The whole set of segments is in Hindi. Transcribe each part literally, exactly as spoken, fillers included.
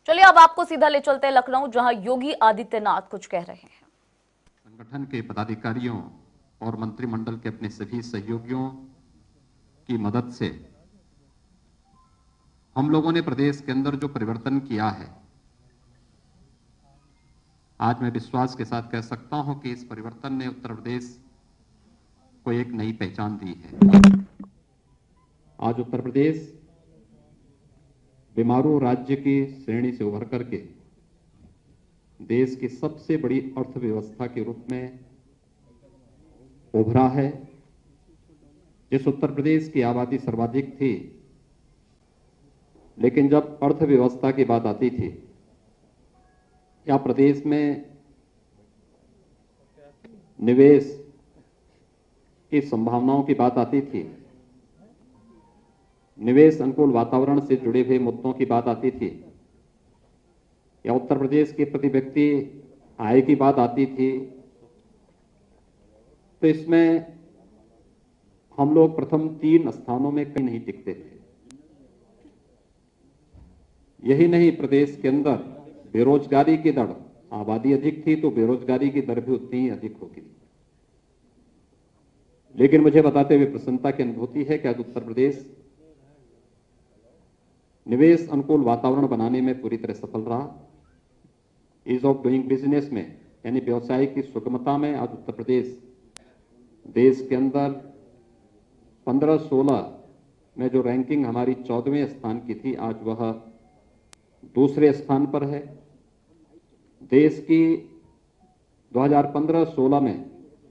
चलिए अब आपको सीधा ले चलते हैं लखनऊ, जहां योगी आदित्यनाथ कुछ कह रहे हैं। संगठन के पदाधिकारियों और मंत्रिमंडल के अपने सभी सहयोगियों की मदद से हम लोगों ने प्रदेश के अंदर जो परिवर्तन किया है, आज मैं विश्वास के साथ कह सकता हूं कि इस परिवर्तन ने उत्तर प्रदेश को एक नई पहचान दी है। आज उत्तर प्रदेश बीमारू राज्य की श्रेणी से उभर करके देश की सबसे बड़ी अर्थव्यवस्था के रूप में उभरा है। जिस उत्तर प्रदेश की आबादी सर्वाधिक थी, लेकिन जब अर्थव्यवस्था की बात आती थी या प्रदेश में निवेश की संभावनाओं की बात आती थी, निवेश अनुकूल वातावरण से जुड़े हुए मुद्दों की बात आती थी, या उत्तर प्रदेश के प्रति व्यक्ति आय की बात आती थी, तो इसमें हम लोग प्रथम तीन स्थानों में कहीं नहीं टिकते थे। यही नहीं, प्रदेश के अंदर बेरोजगारी की दर, आबादी अधिक थी तो बेरोजगारी की दर भी उतनी ही अधिक होगी। लेकिन मुझे बताते हुए प्रसन्नता की अनुभूति है कि आज उत्तर प्रदेश निवेश अनुकूल वातावरण बनाने में पूरी तरह सफल रहा। ईज ऑफ डूइंग बिजनेस में, यानी व्यवसाय की सुगमता में, आज उत्तर प्रदेश देश के अंदर पंद्रह सोलह में जो रैंकिंग हमारी चौदहवें स्थान की थी, आज वह दूसरे स्थान पर है। देश की दो हज़ार पंद्रह सोलह में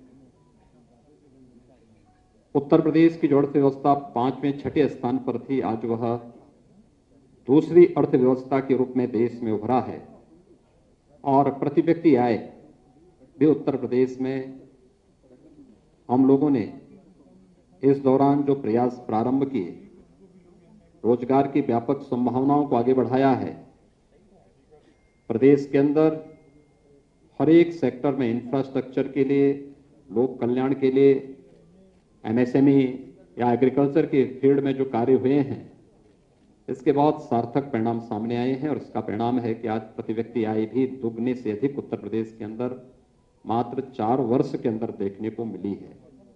उत्तर प्रदेश की जो अर्थव्यवस्था पांचवें छठे स्थान पर थी, आज वह दूसरी अर्थव्यवस्था के रूप में देश में उभरा है। और प्रति व्यक्ति आय भी उत्तर प्रदेश में हम लोगों ने इस दौरान जो प्रयास प्रारंभ किए, रोजगार की व्यापक संभावनाओं को आगे बढ़ाया है। प्रदेश के अंदर हर एक सेक्टर में इंफ्रास्ट्रक्चर के लिए, लोक कल्याण के लिए, एमएसएमई या एग्रीकल्चर के फील्ड में जो कार्य हुए हैं, इसके बहुत सार्थक परिणाम सामने आए हैं। और इसका परिणाम है कि आज प्रति व्यक्ति आय भी दुगने से अधिक उत्तर प्रदेश के अंदर मात्र चार वर्ष के अंदर देखने को मिली है।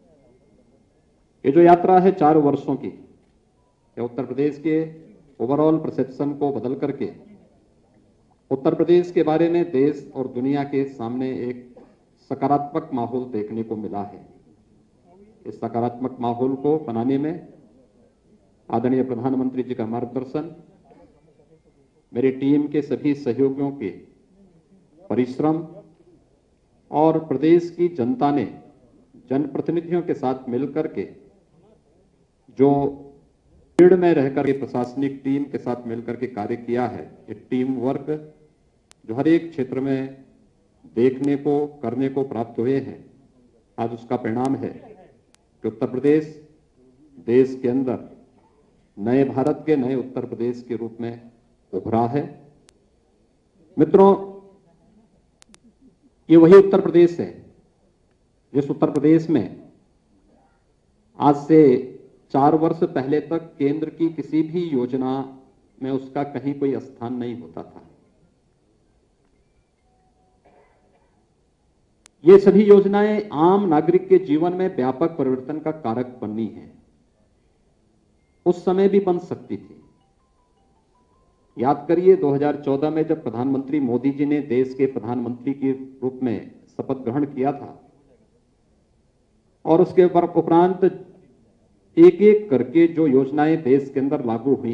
ये जो यात्रा है चार वर्षों की, ये उत्तर प्रदेश के ओवरऑल परसेप्शन को बदल करके उत्तर प्रदेश के बारे में देश और दुनिया के सामने एक सकारात्मक माहौल देखने को मिला है। इस सकारात्मक माहौल को बनाने में आदरणीय प्रधानमंत्री जी का मार्गदर्शन, मेरी टीम के सभी सहयोगियों के परिश्रम और प्रदेश की जनता ने जनप्रतिनिधियों के साथ मिलकर के जो फील्ड में रहकर के प्रशासनिक टीम के साथ मिलकर के कार्य किया है, ये टीम वर्क जो हर एक क्षेत्र में देखने को, करने को प्राप्त हुए हैं, आज उसका परिणाम है कि उत्तर प्रदेश देश के अंदर नए भारत के, नए उत्तर प्रदेश के रूप में उभरा है। मित्रों, ये वही उत्तर प्रदेश है जिस उत्तर प्रदेश में आज से चार वर्ष पहले तक केंद्र की किसी भी योजना में उसका कहीं कोई स्थान नहीं होता था। ये सभी योजनाएं आम नागरिक के जीवन में व्यापक परिवर्तन का कारक बनी है। उस समय भी बन सकती थी। याद करिए दो हज़ार चौदह में जब प्रधानमंत्री मोदी जी ने देश के प्रधानमंत्री के रूप में शपथ ग्रहण किया था और उसके उपरांत एक एक करके जो योजनाएं देश के अंदर लागू हुई,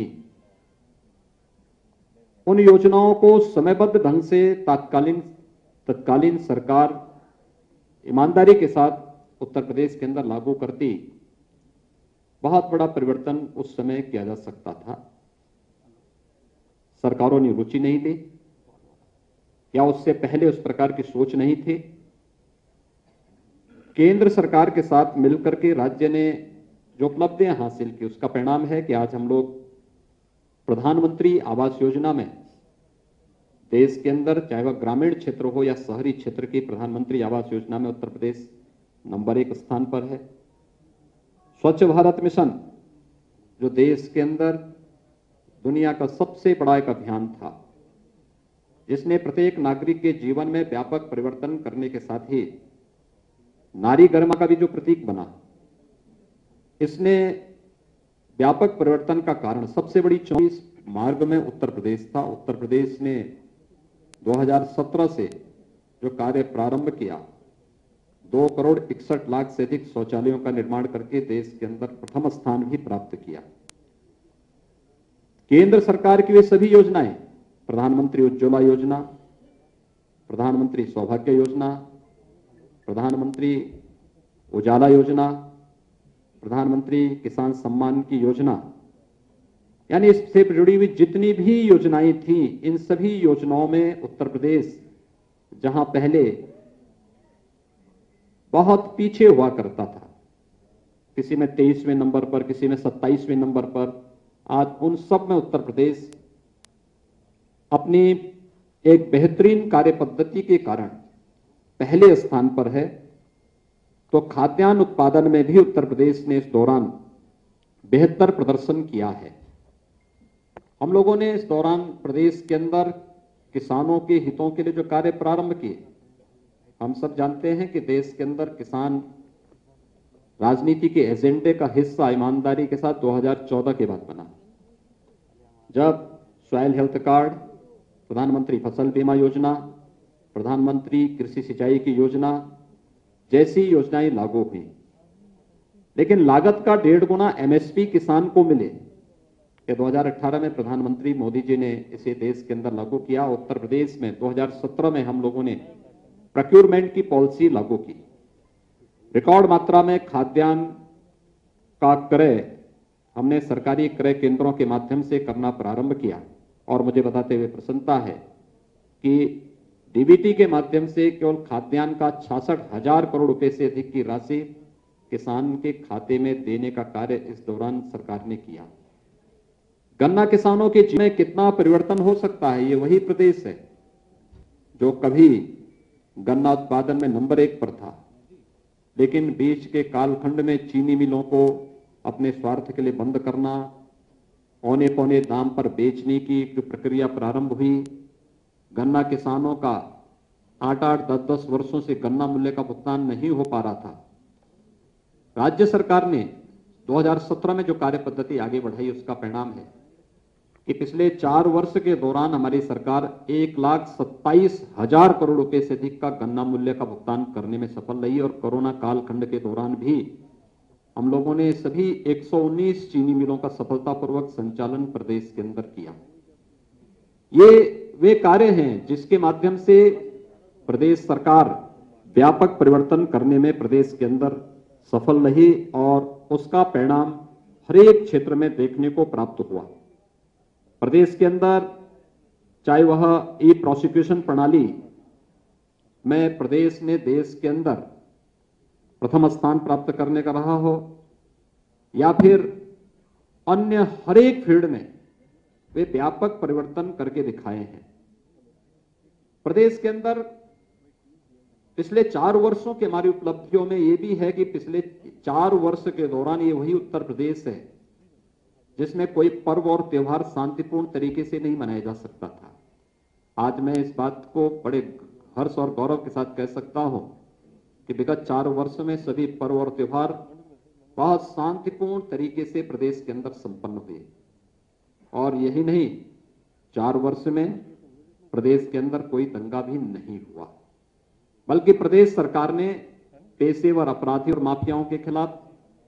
उन योजनाओं को समयबद्ध ढंग से तत्कालीन तत्कालीन सरकार ईमानदारी के साथ उत्तर प्रदेश के अंदर लागू करती, बहुत बड़ा परिवर्तन उस समय किया जा सकता था। सरकारों ने रुचि नहीं दी या उससे पहले उस प्रकार की सोच नहीं थी। केंद्र सरकार के साथ मिलकर के राज्य ने जो उपलब्धियां हासिल की, उसका परिणाम है कि आज हम लोग प्रधानमंत्री आवास योजना में देश के अंदर, चाहे वह ग्रामीण क्षेत्र हो या शहरी क्षेत्र की, प्रधानमंत्री आवास योजना में उत्तर प्रदेश नंबर एक स्थान पर है। स्वच्छ भारत मिशन जो देश के अंदर दुनिया का सबसे बड़ा एक अभियान था, जिसने प्रत्येक नागरिक के जीवन में व्यापक परिवर्तन करने के साथ ही नारी गरिमा का भी जो प्रतीक बना, इसने व्यापक परिवर्तन का कारण सबसे बड़ी चौबीस मार्ग में उत्तर प्रदेश था। उत्तर प्रदेश ने दो हज़ार सत्रह से जो कार्य प्रारंभ किया, दो करोड़ इकसठ लाख से अधिक शौचालयों का निर्माण करके देश के अंदर प्रथम स्थान भी प्राप्त किया। केंद्र सरकार की वे सभी योजनाएं, प्रधानमंत्री उज्ज्वला योजना, प्रधानमंत्री सौभाग्य योजना, प्रधानमंत्री उजाला योजना, प्रधानमंत्री किसान सम्मान की योजना, यानी इससे जुड़ी हुई जितनी भी योजनाएं थी, इन सभी योजनाओं में उत्तर प्रदेश जहां पहले बहुत पीछे हुआ करता था, किसी में तेईसवें नंबर पर, किसी में सत्ताईसवें नंबर पर, आज उन सब में उत्तर प्रदेश अपनी एक बेहतरीन कार्य पद्धति के कारण पहले स्थान पर है। तो खाद्यान्न उत्पादन में भी उत्तर प्रदेश ने इस दौरान बेहतर प्रदर्शन किया है। हम लोगों ने इस दौरान प्रदेश के अंदर किसानों के हितों के लिए जो कार्य प्रारंभ किए, हम सब जानते हैं कि देश के अंदर किसान राजनीति के एजेंडे का हिस्सा ईमानदारी के साथ दो हज़ार चौदह के बाद बना, जब सॉइल हेल्थ कार्ड, प्रधानमंत्री फसल बीमा योजना, प्रधानमंत्री कृषि सिंचाई की योजना जैसी योजनाएं लागू हुई। लेकिन लागत का डेढ़ गुना एमएसपी किसान को मिले, ये दो हज़ार अठारह में प्रधानमंत्री मोदी जी ने इसे देश के अंदर लागू किया। उत्तर प्रदेश में दो हज़ार सत्रह में हम लोगों ने प्रोक्योरमेंट की पॉलिसी लागू की। रिकॉर्ड मात्रा में खाद्यान्न का क्रय हमने सरकारी क्रय केंद्रों के माध्यम से करना प्रारंभ किया और मुझे बताते हुए प्रसन्नता है कि डीबीटी के माध्यम से केवल खाद्यान्न का छियासठ हजार करोड़ रुपए से अधिक की राशि किसान के खाते में देने का कार्य इस दौरान सरकार ने किया। गन्ना किसानों के जीवन में कितना परिवर्तन हो सकता है, ये वही प्रदेश है जो कभी गन्ना उत्पादन में नंबर एक पर था, लेकिन बीच के कालखंड में चीनी मिलों को अपने स्वार्थ के लिए बंद करना, औने पौने दाम पर बेचने की जो प्रक्रिया प्रारंभ हुई, गन्ना किसानों का आठ आठ दस दस वर्षों से गन्ना मूल्य का भुगतान नहीं हो पा रहा था। राज्य सरकार ने दो हज़ार सत्रह में जो कार्य पद्धति आगे बढ़ाई, उसका परिणाम है कि पिछले चार वर्ष के दौरान हमारी सरकार एक लाख सत्ताईस हजार करोड़ रुपए से अधिक का गन्ना मूल्य का भुगतान करने में सफल रही और कोरोना कालखंड के दौरान भी हम लोगों ने सभी एक सौ उन्नीस चीनी मिलों का सफलतापूर्वक संचालन प्रदेश के अंदर किया। ये वे कार्य हैं जिसके माध्यम से प्रदेश सरकार व्यापक परिवर्तन करने में प्रदेश के अंदर सफल रही और उसका परिणाम हर एक क्षेत्र में देखने को प्राप्त हुआ। प्रदेश के अंदर चाहे वह ई प्रोसिक्यूशन प्रणाली में प्रदेश ने देश के अंदर प्रथम स्थान प्राप्त करने का रहा हो, या फिर अन्य हर एक फील्ड में वे व्यापक परिवर्तन करके दिखाए हैं। प्रदेश के अंदर पिछले चार वर्षों की हमारी उपलब्धियों में यह भी है कि पिछले चार वर्ष के दौरान ये वही उत्तर प्रदेश है जिसमें कोई पर्व और त्योहार शांतिपूर्ण तरीके से नहीं मनाया जा सकता था। आज मैं इस बात को बड़े हर्ष और गौरव के साथ कह सकता हूं कि विगत चार वर्ष में सभी पर्व और त्योहार बहुत शांतिपूर्ण तरीके से प्रदेश के अंदर संपन्न हुए। और यही नहीं, चार वर्ष में प्रदेश के अंदर कोई दंगा भी नहीं हुआ, बल्कि प्रदेश सरकार ने पेशेवर अपराधी और माफियाओं के खिलाफ,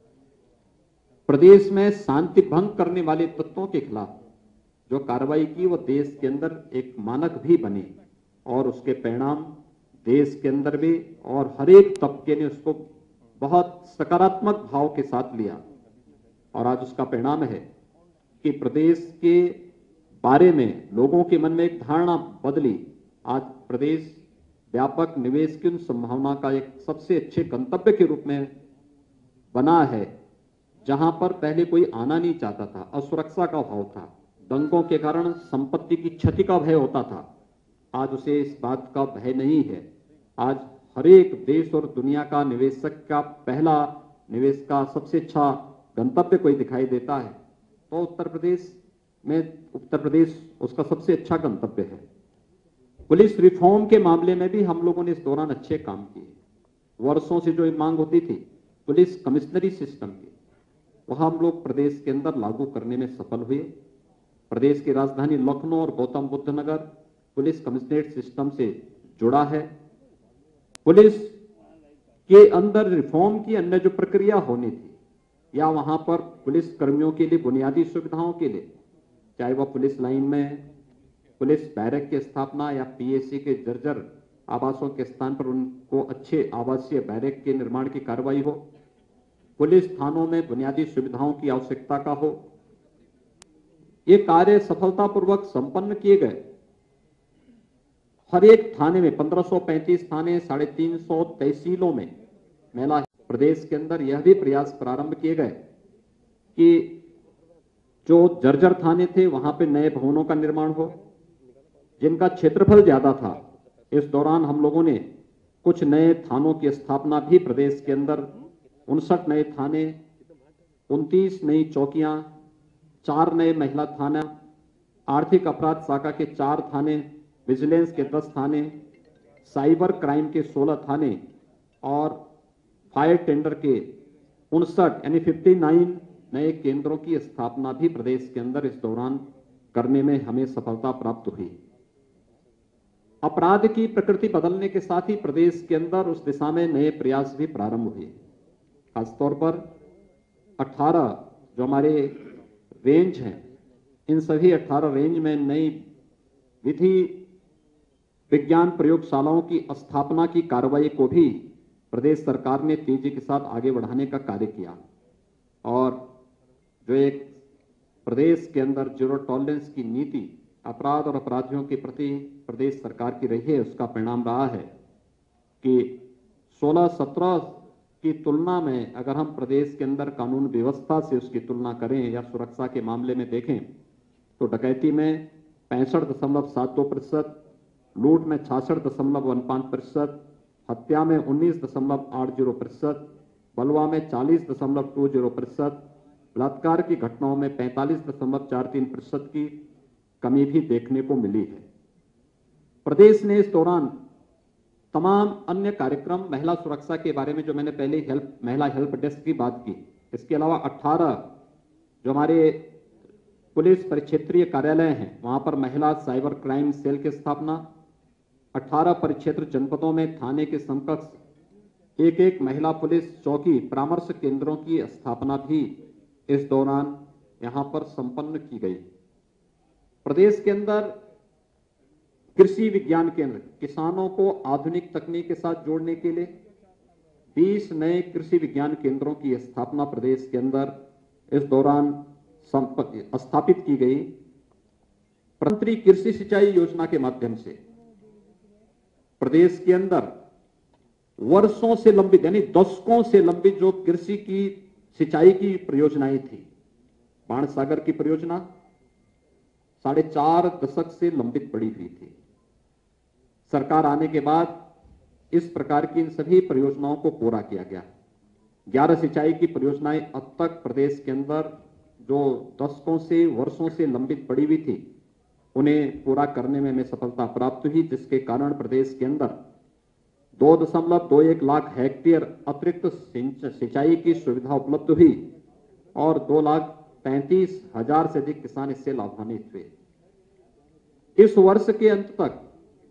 प्रदेश में शांति भंग करने वाले तत्वों के खिलाफ जो कार्रवाई की, वो देश के अंदर एक मानक भी बनी और उसके परिणाम देश के अंदर भी और हर एक तबके ने उसको बहुत सकारात्मक भाव के साथ लिया। और आज उसका परिणाम है कि प्रदेश के बारे में लोगों के मन में एक धारणा बदली। आज प्रदेश व्यापक निवेश की उन संभावना का एक सबसे अच्छे गंतव्य के रूप में बना है, जहां पर पहले कोई आना नहीं चाहता था, असुरक्षा का भाव था, दंगों के कारण संपत्ति की क्षति का भय होता था। आज उसे इस बात का भय नहीं है। आज हर एक देश और दुनिया का निवेशक का पहला निवेश का सबसे अच्छा गंतव्य कोई दिखाई देता है तो उत्तर प्रदेश में उत्तर प्रदेश उसका सबसे अच्छा गंतव्य है। पुलिस रिफॉर्म के मामले में भी हम लोगों ने इस दौरान अच्छे काम किए। वर्षों से जो एक मांग होती थी पुलिस कमिश्नरी सिस्टम की, वह हम लोग प्रदेश के अंदर लागू करने में सफल हुए। प्रदेश की राजधानी लखनऊ और Gautam Buddh Nagar police commissionerate system से जुड़ा है। पुलिस के अंदर रिफॉर्म की अन्य जो प्रक्रिया होनी थी या वहां पर पुलिस कर्मियों के लिए बुनियादी सुविधाओं के लिए, चाहे वह पुलिस लाइन में पुलिस बैरक की स्थापना या पीएसी के जर्जर आवासों के स्थान पर उनको अच्छे आवासीय बैरक के निर्माण की कार्रवाई हो, पुलिस थानों में बुनियादी सुविधाओं की आवश्यकता का हो, ये कार्य सफलतापूर्वक संपन्न किए गए। हर एक थाने में पंद्रह सौ पैंतीस थाने, साढ़े तीन सौ तहसीलों में महिला, प्रदेश के अंदर यह भी प्रयास प्रारंभ किए गए कि जो जर्जर थाने थे वहां पे नए भवनों का निर्माण हो, जिनका क्षेत्रफल ज्यादा था। इस दौरान हम लोगों ने कुछ नए थानों की स्थापना भी प्रदेश के अंदर, उनसठ नए थाने, उनतीस नई चौकियां, चार नए महिला थाना, आर्थिक अपराध शाखा के चार थाने, विजिलेंस के दस थाने, साइबर क्राइम के सोलह थाने और फायर टेंडर के उनसठ यानी उनसठ नए केंद्रों की स्थापना भी प्रदेश के अंदर इस दौरान करने में हमें सफलता प्राप्त हुई। अपराध की प्रकृति बदलने के साथ ही प्रदेश के अंदर उस दिशा में नए प्रयास भी प्रारंभ हुए। खासतौर पर अठारह जो हमारे रेंज हैं, इन सभी अठारह रेंज में नई विधि विज्ञान प्रयोगशालाओं की स्थापना की कार्रवाई को भी प्रदेश सरकार ने तेजी के साथ आगे बढ़ाने का कार्य किया और जो एक प्रदेश के अंदर जीरो टॉलरेंस की नीति अपराध और अपराधियों के प्रति प्रदेश सरकार की रही है, उसका परिणाम रहा है कि सोलह सत्रह की तुलना में अगर हम प्रदेश के अंदर कानून व्यवस्था से उसकी तुलना करें या सुरक्षा के मामले में देखें तो डकैती में पैंसठ दशमलव सात दो प्रतिशत, लूट में छियासठ दशमलव वन पाँच प्रतिशत, हत्या में उन्नीस दशमलव आठ जीरो प्रतिशत, बलवा में चालीस दशमलव दो जीरो प्रतिशत, बलात्कार की घटनाओं में पैंतालीस दशमलव चार तीन प्रतिशत की कमी भी देखने को मिली है। प्रदेश ने इस दौरान तमाम अन्य कार्यक्रम, महिला सुरक्षा के बारे में जो मैंने पहले हेल्प महिला हेल्प डेस्क की बात की, इसके अलावा अठारह जो हमारे पुलिस परिक्षेत्रीय कार्यालय हैं वहां पर महिला साइबर क्राइम सेल की स्थापना, अठारह परिक्षेत्र जनपदों में थाने के समकक्ष एक एक महिला पुलिस चौकी परामर्श केंद्रों की स्थापना भी इस दौरान यहां पर संपन्न की गई। प्रदेश के अंदर कृषि विज्ञान केंद्र, किसानों को आधुनिक तकनीक के साथ जोड़ने के लिए बीस नए कृषि विज्ञान केंद्रों की स्थापना प्रदेश के अंदर इस दौरान स्थापित की गई। प्रधानमंत्री कृषि सिंचाई योजना के माध्यम से प्रदेश के अंदर वर्षों से लंबित यानी दशकों से लंबित जो कृषि की सिंचाई की परियोजनाएं थी, बाण सागर की परियोजना साढ़े चार दशक से लंबित पड़ी हुई थी। सरकार आने के बाद इस प्रकार की इन सभी परियोजनाओं को पूरा किया गया। ग्यारह सिंचाई की परियोजनाएं अब तक प्रदेश के अंदर जो दशकों से वर्षों से लंबित पड़ी हुई थी उन्हें पूरा करने में हमें सफलता प्राप्त हुई, जिसके कारण प्रदेश के अंदर दो दशमलव दो एक लाख हेक्टेयर अतिरिक्त सिंचाई की सुविधा उपलब्ध हुई और दो लाख पैंतीस हजार से अधिक किसान इससे लाभान्वित हुए। इस वर्ष के अंत तक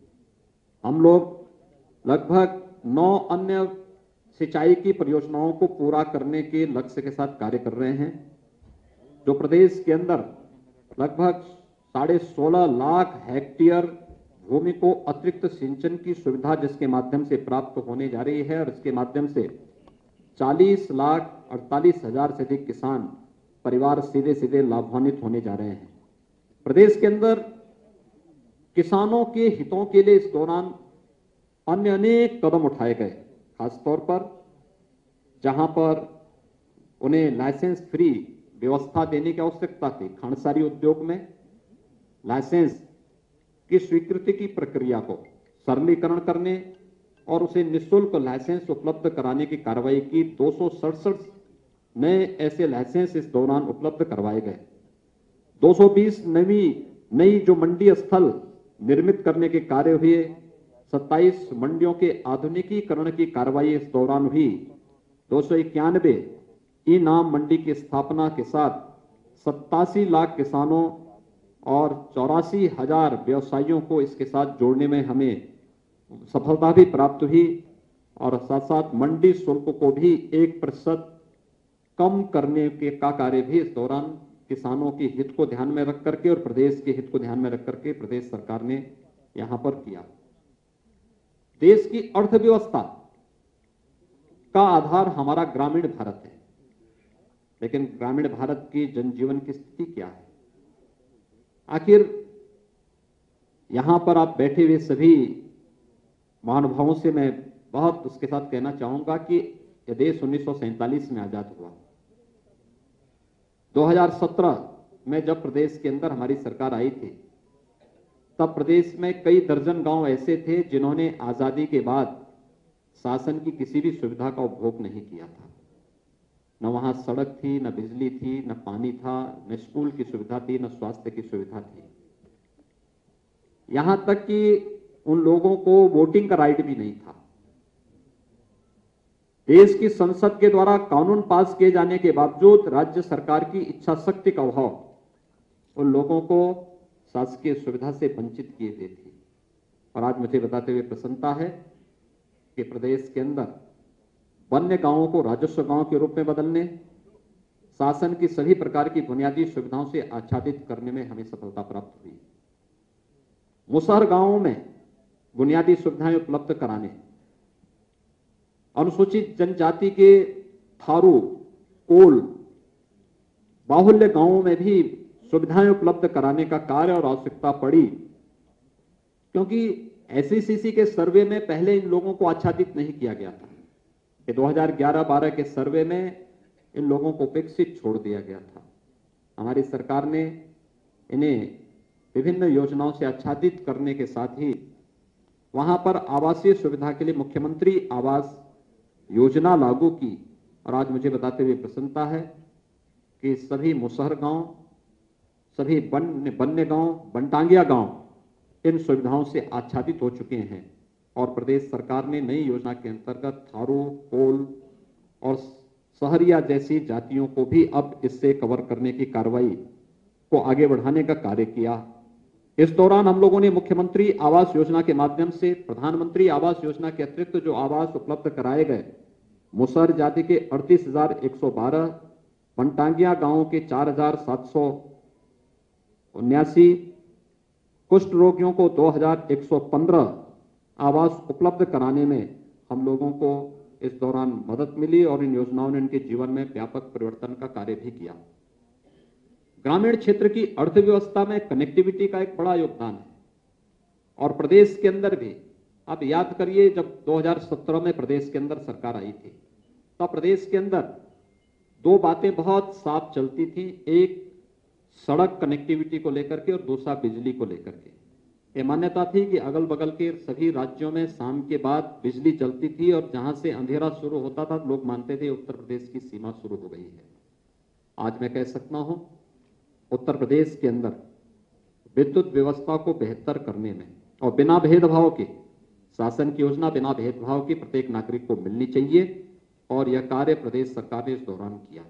हम लोग लगभग नौ अन्य सिंचाई की परियोजनाओं को पूरा करने के लक्ष्य के साथ कार्य कर रहे हैं, जो प्रदेश के अंदर लगभग साढ़े सोलह लाख हेक्टेयर भूमि को अतिरिक्त सिंचन की सुविधा जिसके माध्यम से प्राप्त होने जा रही है और इसके माध्यम से चालीस लाख अड़तालीस हजार से अधिक किसान परिवार सीधे सीधे लाभान्वित होने जा रहे हैं। प्रदेश के अंदर किसानों के हितों के लिए इस दौरान अन्य अनेक कदम उठाए गए, खासतौर पर जहां पर उन्हें लाइसेंस फ्री व्यवस्था देने की आवश्यकता थी। खांडसारी उद्योग में लाइसेंस की स्वीकृति की प्रक्रिया को सरलीकरण करने और उसे निःशुल्क लाइसेंस उपलब्ध कराने की कार्रवाई की। दो सौ सड़सठ नए ऐसे लाइसेंस इस दौरान उपलब्ध करवाए गए। दो सौ बीस नवी नई जो मंडी स्थल निर्मित करने के कार्य हुए। सत्ताईस मंडियों के आधुनिकीकरण की कार्रवाई इस दौरान हुई। दो सौ इक्यानवे ई नाम मंडी की स्थापना के साथ सत्तासी लाख किसानों और चौरासी हजार व्यवसायियों को इसके साथ जोड़ने में हमें सफलता भी प्राप्त हुई और साथ साथ मंडी शुल्क को भी एक प्रतिशत कम करने के का कार्य भी इस दौरान किसानों के हित को ध्यान में रख करके और प्रदेश के हित को ध्यान में रख करके प्रदेश सरकार ने यहां पर किया। देश की अर्थव्यवस्था का आधार हमारा ग्रामीण भारत है, लेकिन ग्रामीण भारत की जनजीवन की स्थिति क्या है? आखिर यहां पर आप बैठे हुए सभी महानुभावों से मैं बहुत उसके साथ कहना चाहूंगा कि यह देश उन्नीस सौ सैंतालीस में आजाद हुआ। दो हज़ार सत्रह में जब प्रदेश के अंदर हमारी सरकार आई थी, तब प्रदेश में कई दर्जन गांव ऐसे थे जिन्होंने आजादी के बाद शासन की किसी भी सुविधा का उपभोग नहीं किया था। न वहां सड़क थी, न बिजली थी, न पानी था, न स्कूल की सुविधा थी, न स्वास्थ्य की सुविधा थी। यहां तक कि उन लोगों को वोटिंग का राइट भी नहीं था। देश की संसद के द्वारा कानून पास किए जाने के बावजूद राज्य सरकार की इच्छा शक्ति का अभाव उन लोगों को शासकीय सुविधा से वंचित किए हुए थी। और आज मुझे बताते हुए प्रसन्नता है कि प्रदेश के अंदर वन्य गांवों को राजस्व गांव के रूप में बदलने, शासन की सभी प्रकार की बुनियादी सुविधाओं से आच्छादित करने में हमें सफलता प्राप्त हुई। मुसहर गांवों में बुनियादी सुविधाएं उपलब्ध कराने, अनुसूचित जनजाति के थारू, कोल, बाहुल्य गांवों में भी सुविधाएं उपलब्ध कराने का कार्य और आवश्यकता पड़ी, क्योंकि एसईसीसी के सर्वे में पहले इन लोगों को आच्छादित नहीं किया गया था। कि दो हज़ार ग्यारह बारह के सर्वे में इन लोगों को उपेक्षित छोड़ दिया गया था। हमारी सरकार ने इन्हें विभिन्न योजनाओं से आच्छादित करने के साथ ही वहां पर आवासीय सुविधा के लिए मुख्यमंत्री आवास योजना लागू की। और आज मुझे बताते हुए प्रसन्नता है कि सभी मुसहर गांव, सभी वन्य वन्य गांव, बनटांगिया गांव इन सुविधाओं से आच्छादित हो चुके हैं। और प्रदेश सरकार ने नई योजना के अंतर्गत थारू, कोल और सहरिया जैसी जातियों को भी अब इससे कवर करने की कार्रवाई को आगे बढ़ाने का कार्य किया। इस दौरान हम लोगों ने मुख्यमंत्री आवास योजना के माध्यम से प्रधानमंत्री आवास योजना के अतिरिक्त जो आवास उपलब्ध कराए गए, मुसहर जाति के अड़तीस हजार एक सौ बारह, बनटांगिया गांवों के चार हजार सात सौ उन्यासी, कुष्ठ रोगियों को दो हजार एक सौ पंद्रह आवास उपलब्ध कराने में हम लोगों को इस दौरान मदद मिली और इन योजनाओं ने इनके जीवन में व्यापक परिवर्तन का कार्य भी किया। ग्रामीण क्षेत्र की अर्थव्यवस्था में कनेक्टिविटी का एक बड़ा योगदान है। और प्रदेश के अंदर भी आप याद करिए, जब दो हज़ार सत्रह में प्रदेश के अंदर सरकार आई थी, तो प्रदेश के अंदर दो बातें बहुत साफ चलती थी। एक सड़क कनेक्टिविटी को लेकर के और दूसरा बिजली को लेकर के। ये मान्यता थी कि अगल बगल के सभी राज्यों में शाम के बाद बिजली चलती थी और जहां से अंधेरा शुरू होता था लोग मानते थे उत्तर प्रदेश की सीमा शुरू हो गई है। आज मैं कह सकता हूं उत्तर प्रदेश के अंदर विद्युत व्यवस्था को बेहतर करने में और बिना भेदभाव के शासन की योजना बिना भेदभाव की प्रत्येक नागरिक को मिलनी चाहिए और यह कार्य प्रदेश सरकार ने इस दौरान किया।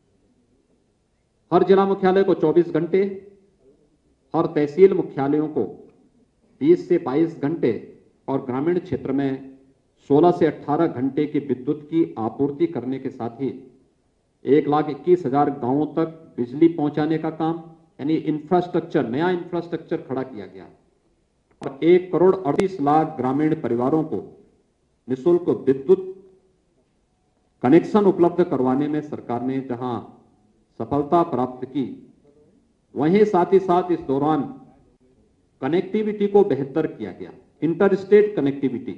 हर जिला मुख्यालय को चौबीस घंटे, हर तहसील मुख्यालयों को बीस से बाईस घंटे और ग्रामीण क्षेत्र में सोलह से अठारह घंटे की विद्युत की आपूर्ति करने के साथ ही एक लाख इक्कीस हजार गांवों तक बिजली पहुंचाने का काम, यानी इंफ्रास्ट्रक्चर, नया इंफ्रास्ट्रक्चर खड़ा किया गया और एक करोड़ अड़तीस लाख ग्रामीण परिवारों को निःशुल्क विद्युत कनेक्शन उपलब्ध करवाने में सरकार ने जहां सफलता प्राप्त की, वहीं साथ ही साथ इस दौरान कनेक्टिविटी को बेहतर किया गया। इंटर स्टेट कनेक्टिविटी,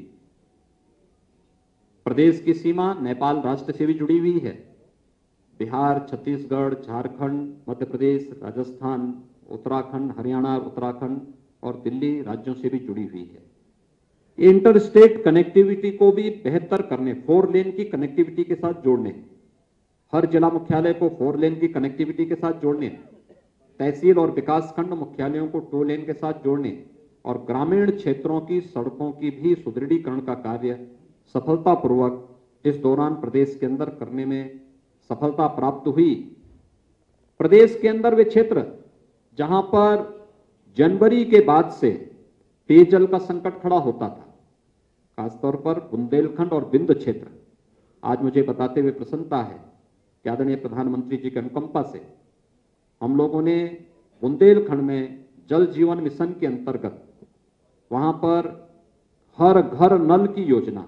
प्रदेश की सीमा नेपाल राष्ट्र से भी जुड़ी हुई है। बिहार, छत्तीसगढ़, झारखंड, मध्य प्रदेश, राजस्थान, उत्तराखंड, हरियाणा, उत्तराखंड और दिल्ली राज्यों से भी जुड़ी हुई है। इंटर स्टेट कनेक्टिविटी को भी बेहतर करने, फोर लेन की कनेक्टिविटी के साथ जोड़ने, हर जिला मुख्यालय को फोर लेन की कनेक्टिविटी के साथ जोड़ने, तहसील और विकास खंड मुख्यालयों को टू लेन के साथ जोड़ने और ग्रामीण क्षेत्रों की सड़कों की भी सुदृढ़ीकरण का कार्य सफलतापूर्वक इस दौरान प्रदेश के अंदर करने में सफलता प्राप्त हुई। प्रदेश के अंदर वे क्षेत्र जहां पर जनवरी के बाद से पेयजल का संकट खड़ा होता था, खासतौर पर बुंदेलखंड और विंध्य क्षेत्र, आज मुझे बताते हुए प्रसन्नता है कि आदरणीय प्रधानमंत्री जी की अनुकंपा से हम लोगों ने बुंदेलखंड में जल जीवन मिशन के अंतर्गत वहां पर हर घर नल की योजना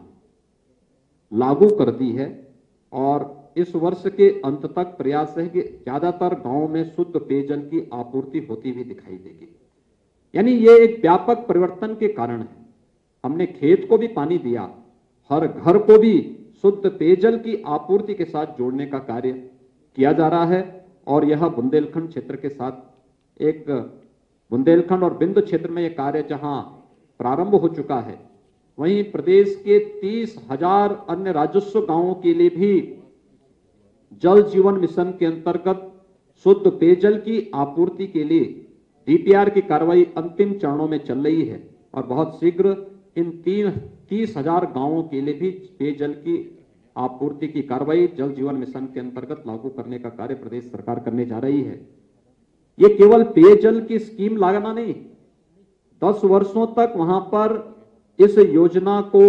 लागू कर दी है और इस वर्ष के अंत तक प्रयास है कि ज्यादातर गांवों में शुद्ध पेयजल की आपूर्ति होती हुई दिखाई देगी। यानी ये एक व्यापक परिवर्तन के कारण है। हमने खेत को भी पानी दिया, हर घर को भी शुद्ध पेयजल की आपूर्ति के साथ जोड़ने का कार्य किया जा रहा है और यह बुंदेलखंड क्षेत्र के साथ एक बुंदेलखंड और विंध्य क्षेत्र में यह कार्य जहां प्रारंभ हो चुका है, वहीं प्रदेश के तीस हजार अन्य राजस्व गांवों के लिए भी जल जीवन मिशन के अंतर्गत शुद्ध पेयजल की आपूर्ति के लिए डीपीआर की कार्रवाई अंतिम चरणों में चल रही है और बहुत शीघ्र इन तीन तीस हजार गांवों के लिए भी पेयजल की आपूर्ति की कार्रवाई जल जीवन मिशन के अंतर्गत लागू करने का कार्य प्रदेश सरकार करने जा रही है। ये केवल पेयजल की स्कीम लाना नहीं, दस वर्षों तक वहां पर इस योजना को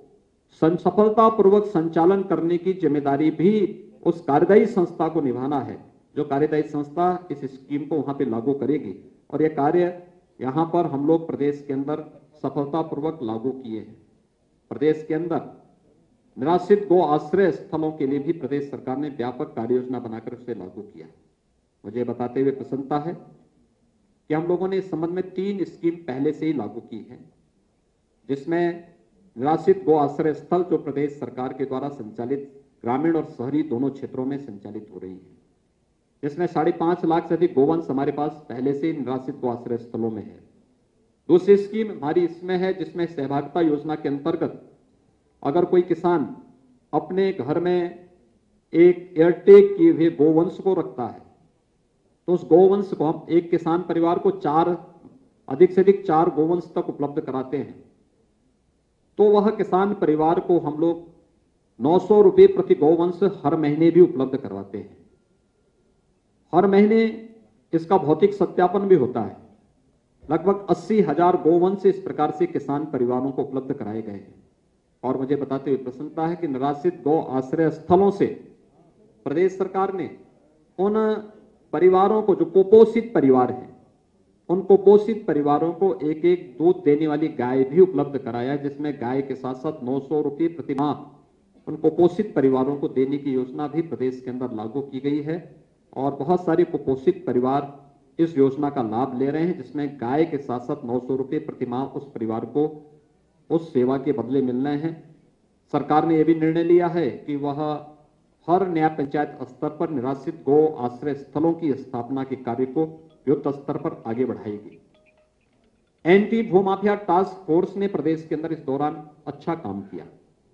सफलतापूर्वक संचालन करने की जिम्मेदारी भी उस कार्यदायी संस्था को निभाना है, जो कार्यदायी संस्था इस स्कीम को वहां पे लागू करेगी और यह कार्य यहां पर हम लोग प्रदेश के अंदर सफलतापूर्वक लागू किए हैं। प्रदेश के अंदर निराश्रित गो आश्रय स्थलों के लिए भी प्रदेश सरकार ने व्यापक कार्य योजना बनाकर उसे लागू किया। मुझे बताते हुए प्रसन्नता है कि हम लोगों ने इस संबंध में तीन स्कीम पहले से ही लागू की है, जिसमें निराश्रित गो आश्रय स्थल जो प्रदेश सरकार के द्वारा संचालित ग्रामीण और शहरी दोनों क्षेत्रों में संचालित हो रही है, जिसमें साढ़े पांच लाख से अधिक गोवंश हमारे पास पहले से निराश्रित गो आश्रय स्थलों में है। दूसरी स्कीम हमारी इसमें है जिसमें सहभागिता योजना के अंतर्गत अगर कोई किसान अपने घर में एक एयरटेक किए हुए गोवंश को रखता है तो उस गोवंश को हम एक किसान परिवार को चार अधिक से अधिक चार गोवंश तक उपलब्ध कराते हैं, तो वह किसान परिवार को हम लोग नौ सौ रुपये प्रति गोवंश हर महीने भी उपलब्ध करवाते हैं। हर महीने इसका भौतिक सत्यापन भी होता है। लगभग अस्सी हजार गोवंश इस प्रकार से किसान परिवारों को उपलब्ध कराए गए हैं और मुझे बताते हुए प्रसन्नता है कि निराश्रित गौ आश्रय स्थलों से प्रदेश सरकार ने उन परिवारों को जो कुपोषित परिवार हैं, उन कुपोषित परिवारों को एक एक दूध देने वाली गाय भी उपलब्ध कराया, जिसमें गाय के साथ साथ नौ सौ रुपये प्रति माह उन कुपोषित परिवारों को देने की योजना भी प्रदेश के अंदर लागू की गई है और बहुत सारे कुपोषित परिवार इस योजना का लाभ ले रहे हैं, जिसमें गाय के साथ साथ नौ सौ रुपये प्रति माह उस परिवार को उस सेवा के बदले मिल रहे हैं। सरकार ने यह भी निर्णय लिया है कि वह हर नया पंचायत स्तर पर निराश्रित गौ आश्रय स्थलों की स्थापना के कार्य को युद्ध स्तर पर आगे बढ़ाएगी। एंटी भूमाफिया टास्क फोर्स ने प्रदेश के अंदर इस दौरान अच्छा काम किया।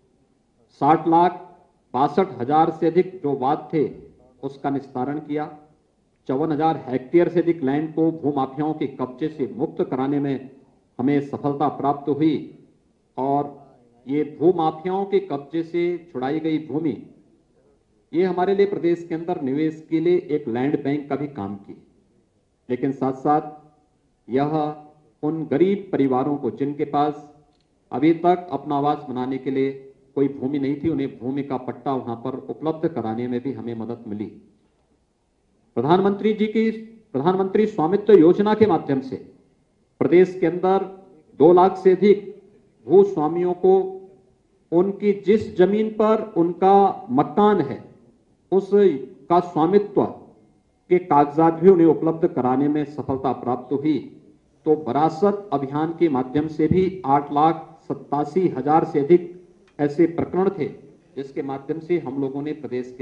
साठ लाख बासठ हजार से अधिक जो वाद थे उसका निस्तारण किया। चौवन हजार हेक्टेयर से अधिक लैंड को भूमाफियाओं के कब्जे से मुक्त कराने में हमें सफलता प्राप्त हुई और ये भूमाफियाओं के कब्जे से छुड़ाई गई भूमि ये हमारे लिए प्रदेश के अंदर निवेश के लिए एक लैंड बैंक का भी काम की, लेकिन साथ साथ यह उन गरीब परिवारों को जिनके पास अभी तक अपना आवास बनाने के लिए कोई भूमि नहीं थी, उन्हें भूमि का पट्टा वहां पर उपलब्ध कराने में भी हमें मदद मिली। प्रधानमंत्री जी की प्रधानमंत्री स्वामित्व योजना के माध्यम से प्रदेश के अंदर दो लाख से अधिक भू स्वामियों को उनकी जिस जमीन पर उनका मकान है उसका स्वामित्व के कागजात भी उन्हें उपलब्ध कराने में सफलता प्राप्त हुई। तो वरासत अभियान के माध्यम से भी आठ लाख सत्तासी हजार से अधिक ऐसे प्रकरण थे जिसके माध्यम से हम लोगों ने प्रदेश के